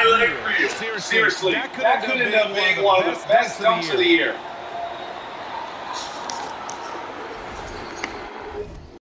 highlight reel. Seriously, that could end up being one of the best dunks of the year.